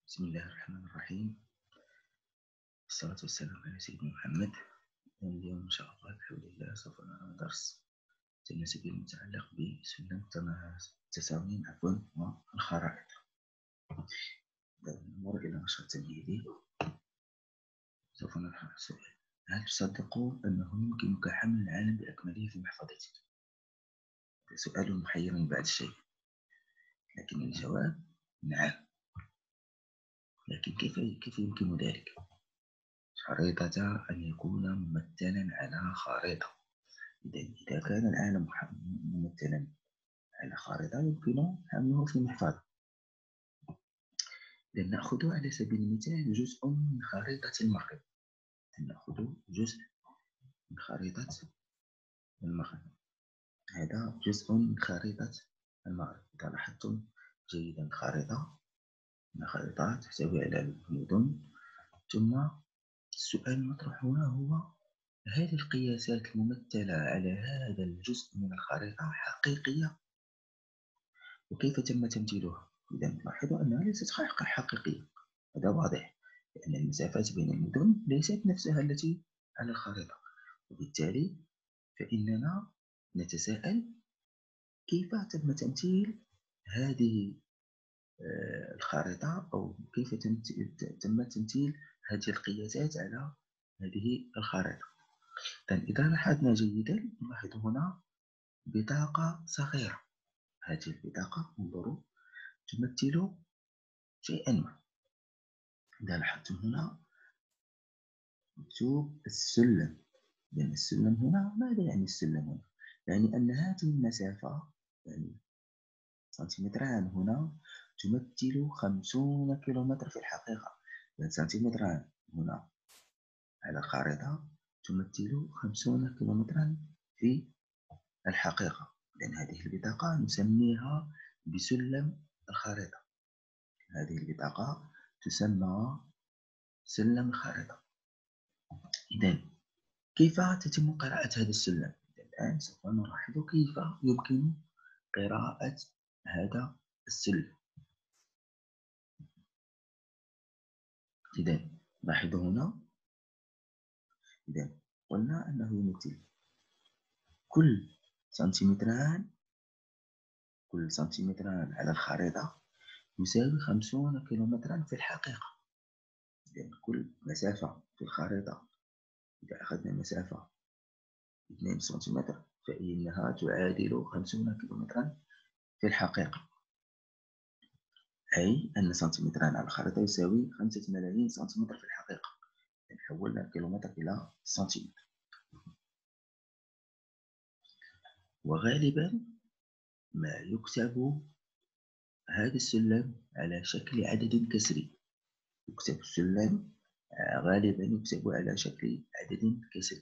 بسم الله الرحمن الرحيم. والصلاة والسلام على سيدنا محمد. اليوم إن شاء الله بحول الله سوف نرى درس تناسبي المتعلق بسلم التساوين والخرائط. نمر إلى نشاط تمهيدي. سوف نطرح السؤال: هل تصدقون أنه يمكنك حمل العالم بأكمله في محفظتك؟ سؤال محير بعض الشيء، لكن الجواب نعم. لكن كيف يمكن ذلك؟ شريطة أن يكون ممثلا على خريطة. إذا كان العالم ممثلا على خريطة يمكن حمله في محفظة. لنأخذ على سبيل المثال جزء من خريطة المغرب. نأخذ جزء من خريطة المغرب. هذا جزء من خريطة المغرب. إذا لاحظتم جيدا خريطة تحتوي على المدن. ثم السؤال المطروح هنا هو: هل القياسات الممثلة على هذا الجزء من الخريطة حقيقية؟ وكيف تم تمثيلها؟ إذا لاحظوا أنها ليست حقيقية. هذا واضح، لأن المسافات بين المدن ليست نفسها التي على الخريطة، وبالتالي فإننا نتساءل كيف تم تمثيل هذه الخريطة، أو كيف تم تمثيل هذه القياسات على هذه الخريطة. إذا لاحظنا جيدا نلاحظ هنا بطاقة صغيرة. هذه البطاقة انظروا تمثل شيئا ما. إذا لاحظتم هنا مكتوب السلم. لأن السلم هنا، ماذا يعني السلم هنا؟ يعني أن هذه المسافة، يعني سنتيمتران هنا تمثل 50 كيلومتر في الحقيقة. يعني سنتيمتران هنا على الخريطة تمثل 50 كيلومترا في الحقيقة. لأن هذه البطاقة نسميها بسلم الخريطة. هذه البطاقة تسمى سلم الخريطة. إذن كيف تتم قراءة هذا السلم؟ الآن سوف نلاحظ كيف يمكن قراءة هذا السلم. إذن لاحظوا هنا، إذن قلنا أنه يمثل كل سنتيمتران على الخريطة يساوي 50 كيلومترا في الحقيقة. إذن كل مسافة في الخريطة، إذا أخذنا مسافة 2 سنتيمتر فإنها تعادل 50 كيلومترا في الحقيقة، أي أن سنتيمتران على الخريطة يساوي 5 ملايين سنتيمتر في الحقيقة. يعني حولنا الكيلومتر إلى سنتيمتر. وغالبا ما يكتب هذا السلم على شكل عدد كسري. يكتب السلم غالبا يكتب على شكل عدد كسري.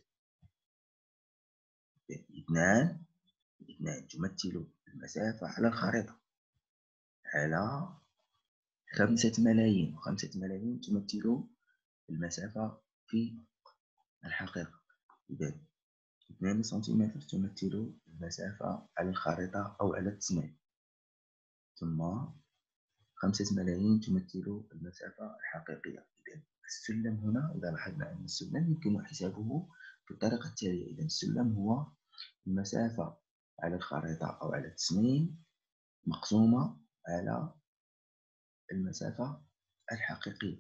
اثنان تمثل المسافة على الخريطة على 5 ملايين، و5 ملايين تمثل المسافة في الحقيقة. إذا 2 سنتيمتر تمثل المسافة على الخريطة أو على التصميم، ثم 5 ملايين تمثل المسافة الحقيقية. إذا السلم هنا، إذا لاحظنا أن السلم يمكن حسابه بالطريقة التالية. إذا السلم هو المسافة على الخريطة أو على التصميم مقسومة على المسافة الحقيقية.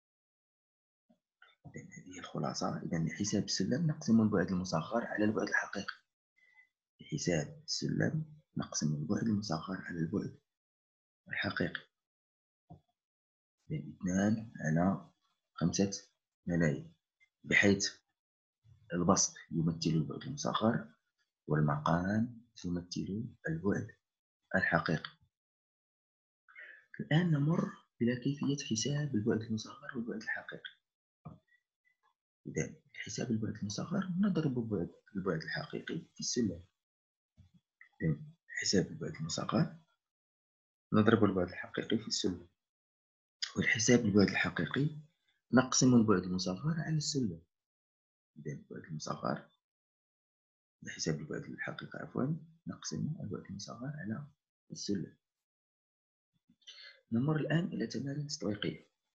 إذن هذه الخلاصة. إذا لحساب السلم نقسم البعد المصغر على البعد الحقيقي. لحساب السلم نقسم البعد المصغر على البعد الحقيقي. 2 على 5 ملايين، بحيث البسط يمثل البعد المصغر والمقام يمثل البعد الحقيقي. الآن نمر إلى كيفية حساب البعد المصغر والبعد الحقيقي. إذا حساب البعد المصغر نضرب البعد الحقيقي في السلم. حساب البعد المصغر نضرب البعد الحقيقي في السلم، والحساب البعد الحقيقي نقسم البعد المصغر على السلم. إذا البعد المصغر لحساب البعد الحقيقي نقسم البعد المصغر على السلم. نمر الآن إلى تمارين تطبيقية.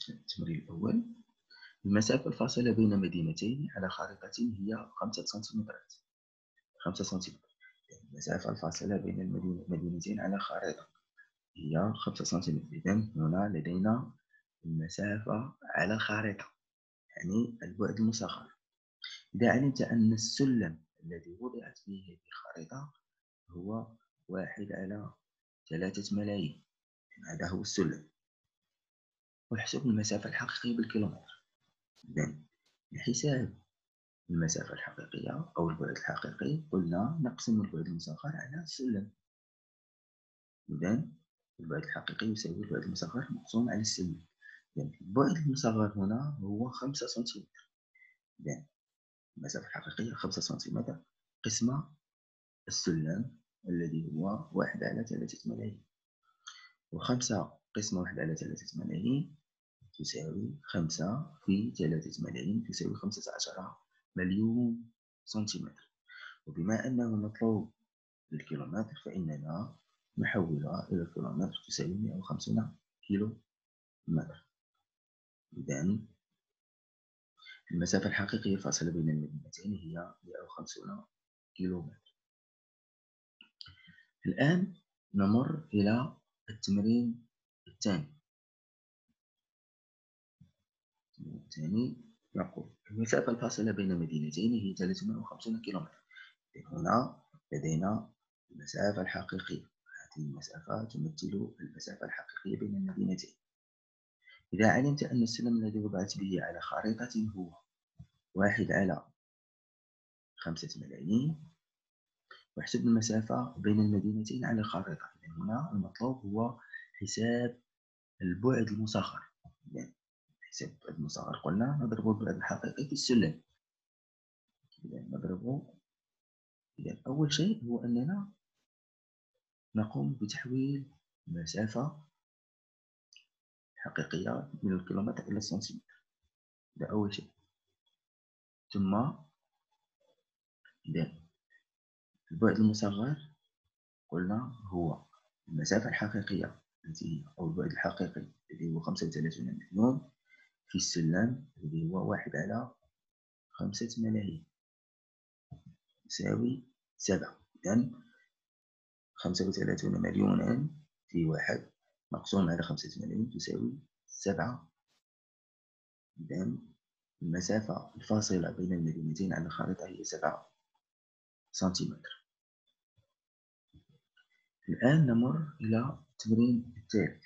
التمرين الأول: المسافة الفاصلة بين مدينتين على خارطة هي 5 سنتيمترات. 5 سنتيمتر. المسافة الفاصلة بين المدينتين على خارطة هي 5 سنتيمتر. إذن هنا لدينا المسافة على الخارطة، يعني البعد المصغر. إذا علمت أن السلم الذي وضعت فيه هذه الخريطة هو 1/3 ملايين، هذا هو السلم، واحسب المسافة الحقيقية بالكيلومتر. إذن لحساب المسافة الحقيقية أو البعد الحقيقي قلنا نقسم البعد المصغر على السلم. إذن البعد الحقيقي يساوي البعد المصغر مقسوم على السلم. إذن البعد المصغر هنا هو 5 سنتيمتر. إذن المسافة الحقيقية 5 سنتيمتر قسمة السلم الذي هو 1/3 ملايين، و5 قسمة 1/3 ملايين تساوي 5 في 3 ملايين تساوي 15 مليون سنتيمتر. وبما أنه مطلوب بالكيلومتر فإننا نحولها إلى الكيلومتر تساوي 150 كيلو متر. إذن المسافة الحقيقية الفاصلة بين المدينتين هي 150 كيلو متر. الآن نمر إلى التمرين الثاني. نقول المسافة الفاصلة بين مدينتين هي 350 كيلومتر. هنا لدينا المسافة الحقيقية، هذه المسافة تمثل المسافة الحقيقية بين المدينتين. إذا علمت أن السلم الذي وضعت به على خريطة هو 1/5 ملايين، واحسب المسافة بين المدينتين على الخريطة. هنا المطلوب هو حساب البعد المصغر. حساب البعد المصغر قلنا نضرب البعد الحقيقي في السلم. إذا أول شيء هو أننا نقوم بتحويل المسافة الحقيقية من الكيلومتر إلى السنتيمتر. هذا أول شيء. ثم إذا البعد المصغر قلنا هو المسافة الحقيقية التي أو البعد الحقيقي الذي هو 35 مليون في السلم الذي هو 1/5 ملايين يساوي 7. إذن 35 مليونا في 1 مقسوم على 5 ملايين تساوي 7. إذن المسافة الفاصلة بين المدينتين على الخريطة هي 7 سنتيمتر. الآن نمر إلى التمرين التالي.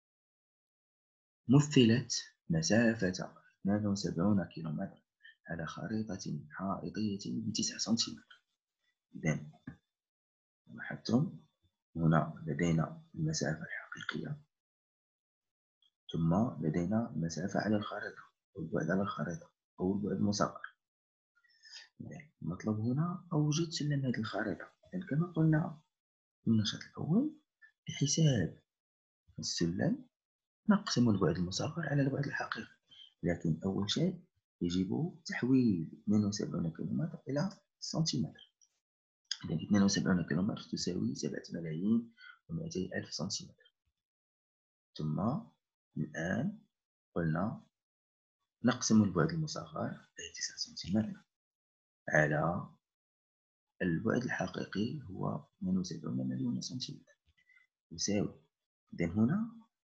مثلت مسافة 72 كيلومتر على خريطة حائطية ب9 سنتيمتر. إذن لاحظتم هنا لدينا المسافة الحقيقية، ثم لدينا المسافة على الخريطة أو البعد على الخريطة أو البعد المصغر. المطلوب هنا أوجد سلم هذه الخريطة. كما قلنا في النشاط الأول بحساب السلم نقسم البعد المصغر على البعد الحقيقي، لكن أول شيء يجب تحويل 72 كيلومتر إلى سنتيمتر. إذا 72 كيلومتر تساوي 7,200,000 سنتيمتر. ثم الآن قلنا نقسم البعد المصغر أي 9 سنتيمتر على البعد الحقيقي هو 72 مليون سنتيمتر يساوي. إذن هنا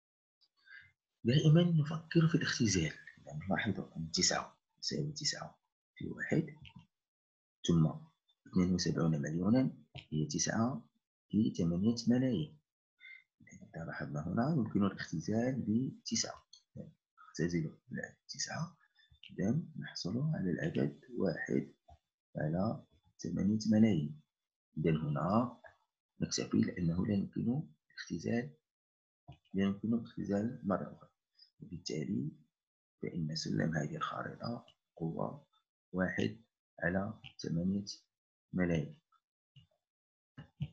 دائما نفكر في الاختزال. يعني نلاحظ أن 9 يساوي 9 في 1، ثم 72 مليونا هي 9 في 8 ملايين. إذا لاحظنا هنا يمكن الاختزال ب9، نختزل 9. إذن نحصل على العدد 1/8 ملايين. إذن هنا نكتفي لأنه لا يمكن الاختزال مرة أخرى، وبالتالي فإن سلم هذه الخريطة هو 1/8 ملايين.